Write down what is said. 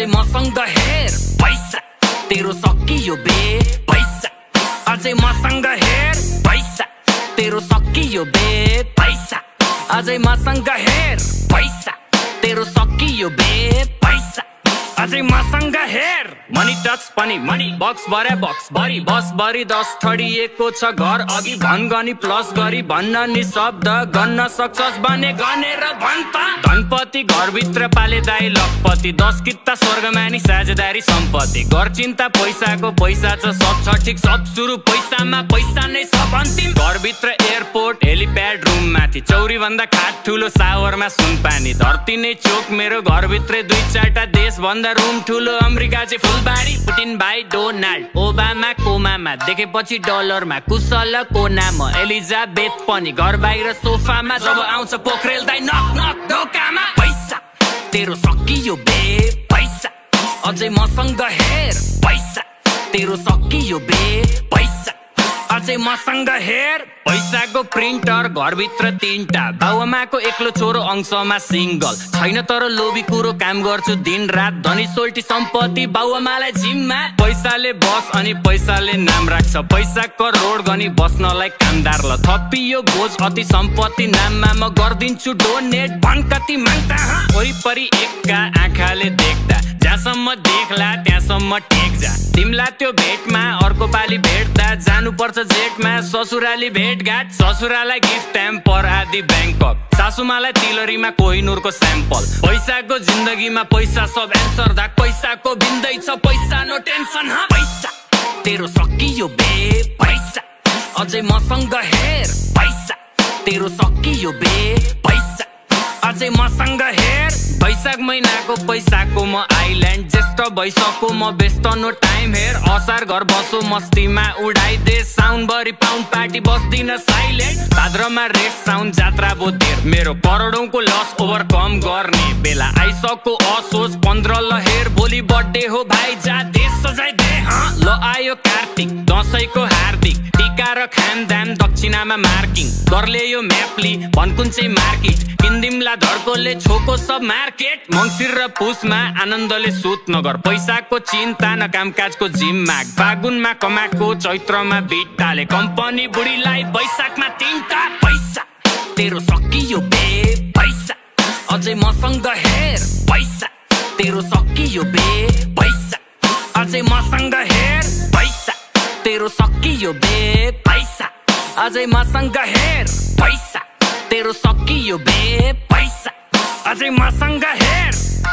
अझै मसँग हेर पैसा तेरो सकियो बे पैसा अझै मसँग हेर पैसा तेरो सकियो बे पैसा अझै मसँग हेर पैसा तेरो सकियो बे पैसा अझै मसँग हेर मनी टक्स पनि मनी बक्स भरे बक्स भरी बस भरी 10 थडिएको छ घर अघि भन गनी प्लस गरी भन्न नि शब्द गन्न सक्छस् भने गनेर भन्छ धनपति घरभित्र पाले दाइ लखपति 10 किता स्वर्गमा नि साझेदारी सम्पत्ति घर चिन्ता पैसाको पैसा छ सब छ ठिक सब सुरु पैसामा पैसा नै सब अन्तिम घरभित्र एयरपोर्ट हेलिप्याड रुम माथि चौरी भन्दा खाट ठुलो सावरमा सुनपानी धरती नै चोक मेरो घरभित्रै 2-4टा देश भन्दा रुम ठुलो अमेरिका चाहिँ फुलबारी पुटिन भाइ डोनाल्ड ओबामा कोमामा देखेपछि डलरमा कुशल कोनामा एलिजाबेथ पनि घर बाहिर सोफामा जब आउँछ पोखरेल दाइ नक नक ढोकामा पैसा तेरो सकियो बे पैसा अझै मसँग हेर पैसा तेरो सकियो बे पैसा अझै मसँग हेर पैसाको प्रिन्टर घरभित्र 3टा बाउआमाको एक्लो छोरो अंशमा सिंगल छैन तर लोभी कुरो काम गर्छु दिन रात धनी सोल्टी सम्पत्ति बाउआमालाई जिम्मा पैसाले बस अनि पैसाले नाम राख्छ पैसा करोड गनी बस्नलाई कामदार ल थपियो बोझ अति सम्पत्ति नाममा म गर्दिन्छु डोनेट भन कति माग्दा वरिपरि एकका आँखाले देख्दा जहाँसम्म देखला त्यहाँसम्म टेक जा तिमला त्यो भेटमा अर्को पाली भेट्दा जानुपर्छ जेटमा ससुराली भेटघाट ससुरालाई गिफ्ट ट्याम्पर आदि ब्याङ्कक सासुमालाई तिलरीमा कोहिनुरको स्याम्पल पैसाको जिन्दगीमा पैसा सब एन्सर दा पैसाको भिन्दै छ पैसा नो टेन्सन पैसा तेरो सकियो बे पैसा अझै मसँग हेर पैसा तेरो सकियो बे पैसा अझै मसँग हेर वैशाख महिनाको पैसाको म आइल्यान्ड ज्येष्ठ भइसको म व्यस्त नो टाइम हेर असार घर बसो मस्तीमा उडाइदे साउन्ड भरि पाउन्ड पार्टी बस्दिन साइलेन्ट भाद्रमा रेस्ट साउन्ड जात्रा बोधेर मेरो करोडौंको लस ओभरकम गर्ने बेला आइसक्यो असोज 15 ल हेर भोलि बर्थडे हो भाइ जा देश सजाइ दे ल आयो कार्तिक दशैंको हार्दिक टीका र खामदाम दक्षिणामा मार्किङ गर्ले यो म्यापली भनकुन चाहिँ मार्केट किन्दिमला धर्कोले छोको सब मार्केट मङ्सिर र पुसमा आनन्दले सुत नगर पैसाको चिन्ता न कामकाजको जिम्मा फागुनमा कमाएको चैत्रमा बिटाले कम्पनी बुढीलाई वैशाखमा 3टा पैसा तेरो सकियो बे पैसा अझै मसँग हेर पैसा तेरो सकियो बे पैसा अझै मसँग हेर पैसा तेरो सकियो बे पैसा अझै मसँग हेर पैसा तेरो सकियो बे पैसा अझै मसँग हेर